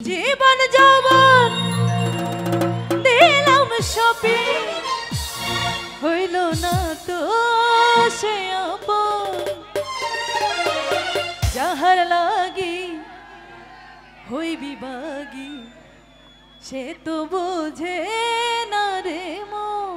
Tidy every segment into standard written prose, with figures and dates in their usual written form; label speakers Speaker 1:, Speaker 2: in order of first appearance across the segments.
Speaker 1: জীবন যৌবন দিলাম সপি হইল না তো সে আপন যাহার লাগি হইবি বাগি সে তো বোঝে না রে মন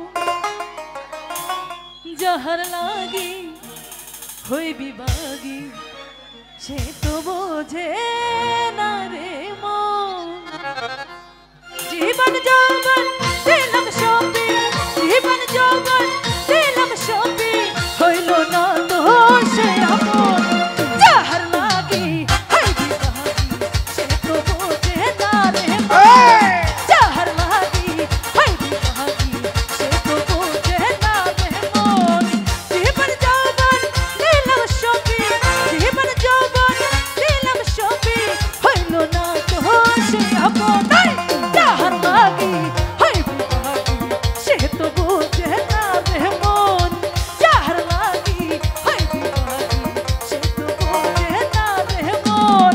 Speaker 1: যাহার লাগি হইবি বাগি সে তো বোঝে না রে মন জীবন যৌবন দিলাম সপি জীবন যৌবন দিলাম সপি হইল না তো সে আপন যাহার লাগি হইবি বাগি সে তো বোঝে না রে মন যাহার লাগি হইবি বাগি সে তো বোঝে না রে মন জীবন যৌবন দিলাম সপি জীবন যৌবন দিলাম সপি হইল না তো সে আপন যাহার লাগি হইবি বাগি সে তো বোঝে না রে মন যাহার লাগি হইবি বাগি সে তো বোঝে না রে মন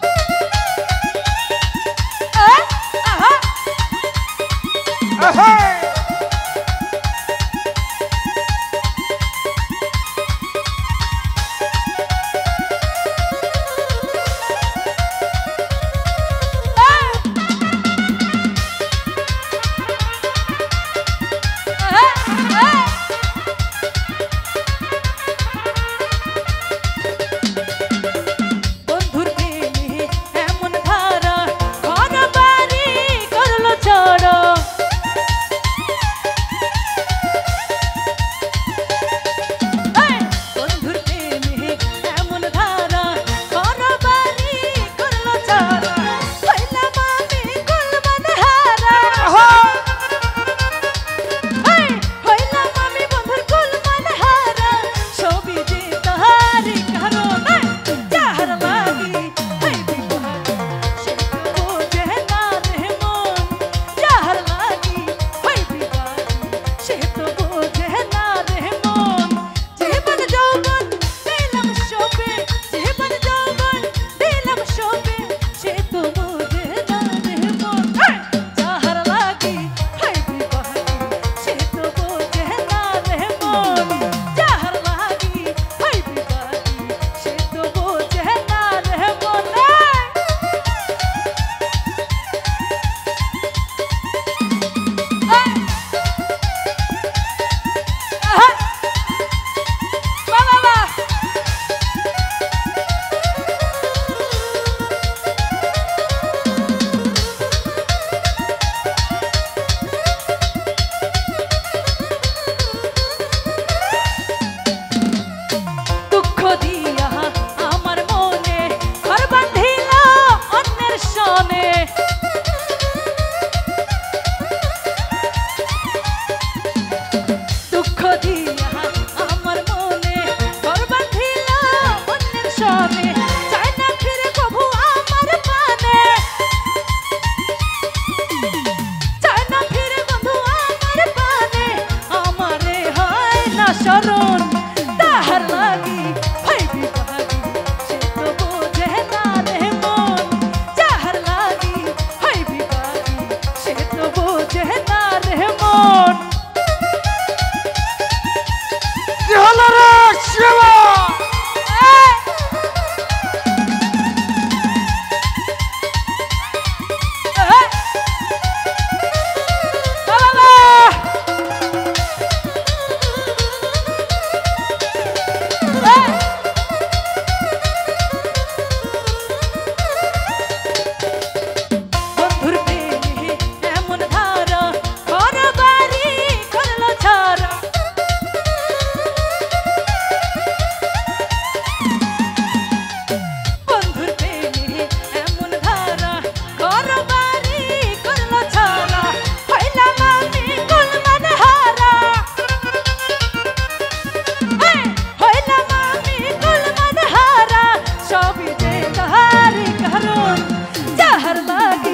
Speaker 1: বন্ধুর প্রেমে এমন ধারা ঘর বাড়ি করলো ছড়া বন্ধুর প্রেমে এমন ধারা ঘর বাড়ি করলো ছড়া হইলাম আমি কুলমান হারা হইলাম আমি বন্ধুর কুলমান হারা সবই যে তাহারি কারণ যাহার লাগি হইবি বাগি সে তো বোঝে না রে মন যাহার লাগি হইবি বাগি সে তো বোঝে না রে মন জীবন যৌবন দিলাম সপি জীবন যৌবন দিলাম সপি সে তো বোঝে না রে মন যাহার লাগি হইবি বাগি সে তো বোঝে না রে মন যাহার লাগি হইবি বাগি সে তো বোঝে না রে মন দুঃখ দিয়া আমার মনে ঘর বাঁধিল অন্যের সনে দুঃখ দিয়া আমার মনে ঘর বাঁধিল অন্যের সনে চাই না ফিরে প্রভু আমার পানে চাই না ফিরে বন্ধু আমার পানে আমারে হয় না শরণ তাহার লাগি হইবি বাগি সে তো বোঝে না রে মন যাহার লাগি হইবি বাগি সে তো বোঝে না রে মন
Speaker 2: কি হলো রে শিবা?
Speaker 1: বন্ধুর প্রেমে এমন ধারা ঘর বাড়ি করলো ছাড়া বন্ধুর প্রেমে এমন ধারা ঘর বাড়ি করলো ছাড়া হইলাম আমি কুলমান হারা হইলাম আমি কুলমান হারা সবই যে তাহারি কারণ যাহার লাগি